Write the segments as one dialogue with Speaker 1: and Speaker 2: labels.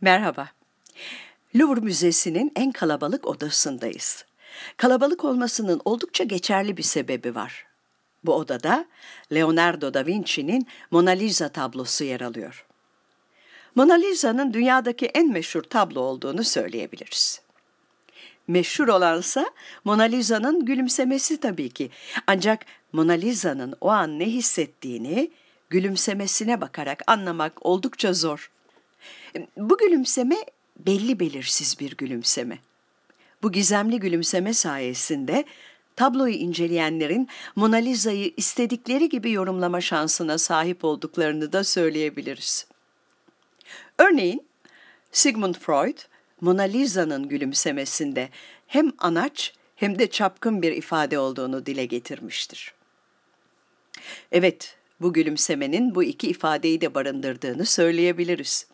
Speaker 1: Merhaba. Louvre Müzesi'nin en kalabalık odasındayız. Kalabalık olmasının oldukça geçerli bir sebebi var. Bu odada Leonardo da Vinci'nin Mona Lisa tablosu yer alıyor. Mona Lisa'nın dünyadaki en meşhur tablo olduğunu söyleyebiliriz. Meşhur olansa Mona Lisa'nın gülümsemesi tabii ki. Ancak Mona Lisa'nın o an ne hissettiğini gülümsemesine bakarak anlamak oldukça zor. Bu gülümseme belli belirsiz bir gülümseme. Bu gizemli gülümseme sayesinde tabloyu inceleyenlerin Mona Lisa'yı istedikleri gibi yorumlama şansına sahip olduklarını da söyleyebiliriz. Örneğin Sigmund Freud, Mona Lisa'nın gülümsemesinde hem anaç hem de çapkın bir ifade olduğunu dile getirmiştir. Evet, bu gülümsemenin bu iki ifadeyi de barındırdığını söyleyebiliriz.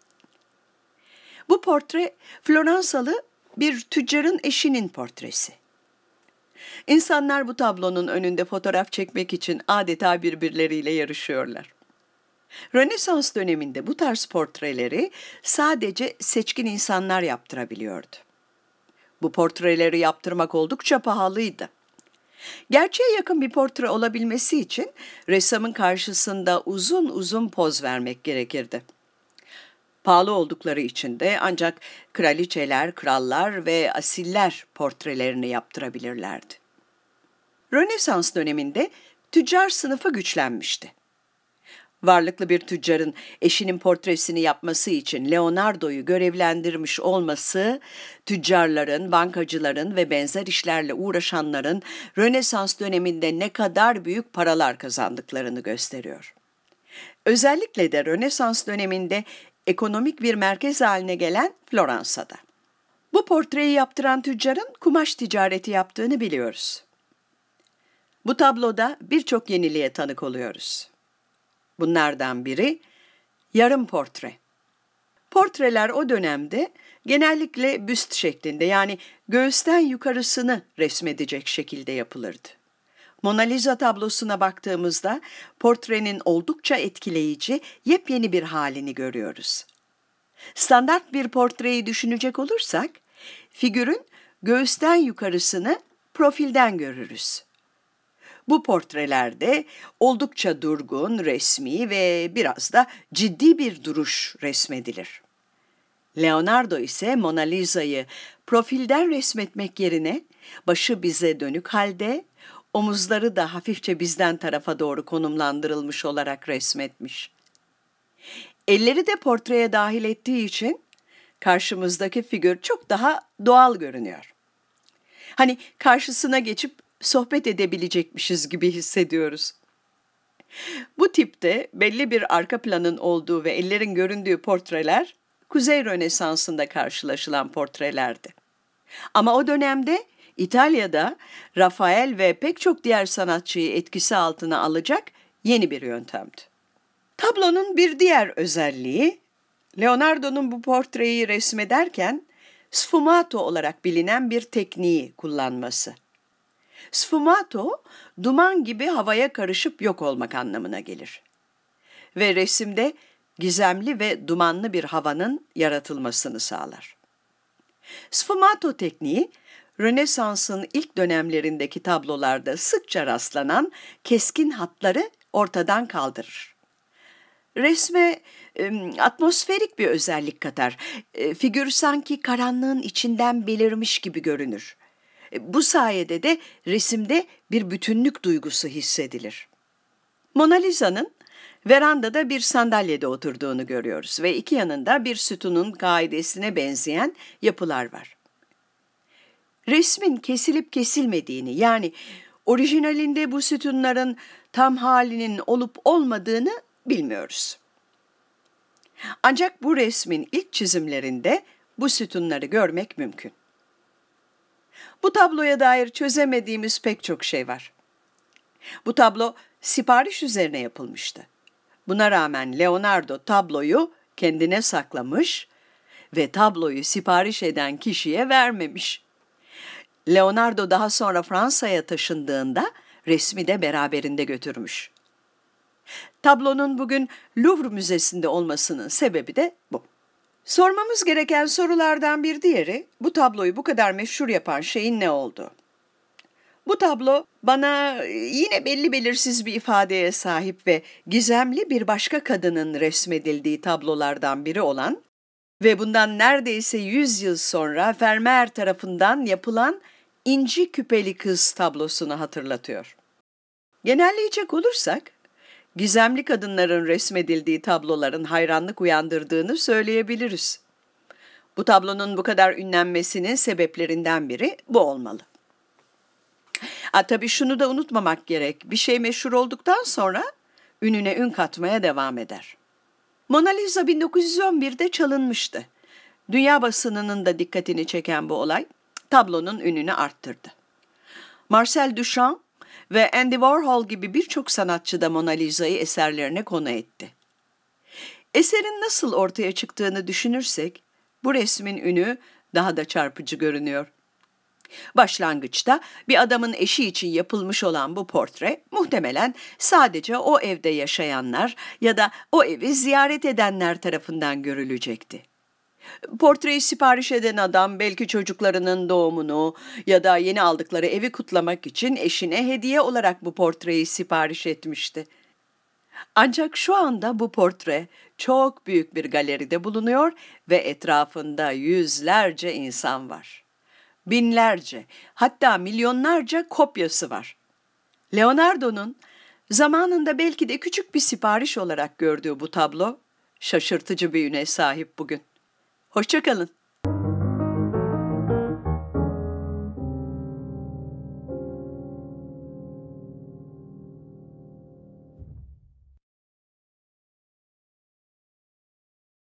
Speaker 1: Bu portre Floransalı bir tüccarın eşinin portresi. İnsanlar bu tablonun önünde fotoğraf çekmek için adeta birbirleriyle yarışıyorlar. Rönesans döneminde bu tarz portreleri sadece seçkin insanlar yaptırabiliyordu. Bu portreleri yaptırmak oldukça pahalıydı. Gerçeğe yakın bir portre olabilmesi için ressamın karşısında uzun uzun poz vermek gerekirdi. Pahalı oldukları için de ancak kraliçeler, krallar ve asiller portrelerini yaptırabilirlerdi. Rönesans döneminde tüccar sınıfı güçlenmişti. Varlıklı bir tüccarın eşinin portresini yapması için Leonardo'yu görevlendirmiş olması, tüccarların, bankacıların ve benzer işlerle uğraşanların Rönesans döneminde ne kadar büyük paralar kazandıklarını gösteriyor. Özellikle de Rönesans döneminde ekonomik bir merkez haline gelen Floransa'da. Bu portreyi yaptıran tüccarın kumaş ticareti yaptığını biliyoruz. Bu tabloda birçok yeniliğe tanık oluyoruz. Bunlardan biri yarım portre. Portreler o dönemde genellikle büst şeklinde, yani göğüsten yukarısını resmedecek şekilde yapılırdı. Mona Lisa tablosuna baktığımızda portrenin oldukça etkileyici, yepyeni bir halini görüyoruz. Standart bir portreyi düşünecek olursak, figürün göğüsten yukarısını profilden görürüz. Bu portrelerde oldukça durgun, resmi ve biraz da ciddi bir duruş resmedilir. Leonardo ise Mona Lisa'yı profilden resmetmek yerine başı bize dönük halde, omuzları da hafifçe bizden tarafa doğru konumlandırılmış olarak resmetmiş. Elleri de portreye dahil ettiği için karşımızdaki figür çok daha doğal görünüyor. Hani karşısına geçip sohbet edebilecekmişiz gibi hissediyoruz. Bu tipte belli bir arka planın olduğu ve ellerin göründüğü portreler Kuzey Rönesansı'nda karşılaşılan portrelerdi. Ama o dönemde İtalya'da Rafael ve pek çok diğer sanatçıyı etkisi altına alacak yeni bir yöntemdi. Tablonun bir diğer özelliği, Leonardo'nun bu portreyi resmederken sfumato olarak bilinen bir tekniği kullanması. Sfumato, duman gibi havaya karışıp yok olmak anlamına gelir. Ve resimde gizemli ve dumanlı bir havanın yaratılmasını sağlar. Sfumato tekniği, Rönesans'ın ilk dönemlerindeki tablolarda sıkça rastlanan keskin hatları ortadan kaldırır. Resme atmosferik bir özellik katar. Figür sanki karanlığın içinden belirmiş gibi görünür. Bu sayede de resimde bir bütünlük duygusu hissedilir. Mona Lisa'nın verandada bir sandalyede oturduğunu görüyoruz ve iki yanında bir sütunun kaidesine benzeyen yapılar var. Resmin kesilip kesilmediğini, yani orijinalinde bu sütunların tam halinin olup olmadığını bilmiyoruz. Ancak bu resmin ilk çizimlerinde bu sütunları görmek mümkün. Bu tabloya dair çözemediğimiz pek çok şey var. Bu tablo sipariş üzerine yapılmıştı. Buna rağmen Leonardo tabloyu kendine saklamış ve tabloyu sipariş eden kişiye vermemiş. Leonardo daha sonra Fransa'ya taşındığında resmi de beraberinde götürmüş. Tablonun bugün Louvre Müzesi'nde olmasının sebebi de bu. Sormamız gereken sorulardan bir diğeri, bu tabloyu bu kadar meşhur yapan şeyin ne oldu? Bu tablo bana yine belli belirsiz bir ifadeye sahip ve gizemli bir başka kadının resmedildiği tablolardan biri olan ve bundan neredeyse 100 yıl sonra Vermeer tarafından yapılan İnci Küpeli Kız tablosunu hatırlatıyor. Genelleyecek olursak, gizemli kadınların resmedildiği tabloların hayranlık uyandırdığını söyleyebiliriz. Bu tablonun bu kadar ünlenmesinin sebeplerinden biri bu olmalı. Tabii şunu da unutmamak gerek, bir şey meşhur olduktan sonra ününe ün katmaya devam eder. Mona Lisa 1911'de çalınmıştı. Dünya basınının da dikkatini çeken bu olay, tablonun ününü arttırdı. Marcel Duchamp ve Andy Warhol gibi birçok sanatçı da Mona Lisa'yı eserlerine konu etti. Eserin nasıl ortaya çıktığını düşünürsek, bu resmin ünü daha da çarpıcı görünüyor. Başlangıçta bir adamın eşi için yapılmış olan bu portre, muhtemelen sadece o evde yaşayanlar ya da o evi ziyaret edenler tarafından görülecekti. Portreyi sipariş eden adam belki çocuklarının doğumunu ya da yeni aldıkları evi kutlamak için eşine hediye olarak bu portreyi sipariş etmişti. Ancak şu anda bu portre çok büyük bir galeride bulunuyor ve etrafında yüzlerce insan var. Binlerce, hatta milyonlarca kopyası var. Leonardo'nun zamanında belki de küçük bir sipariş olarak gördüğü bu tablo, şaşırtıcı bir üne sahip bugün. Hoşça kalın.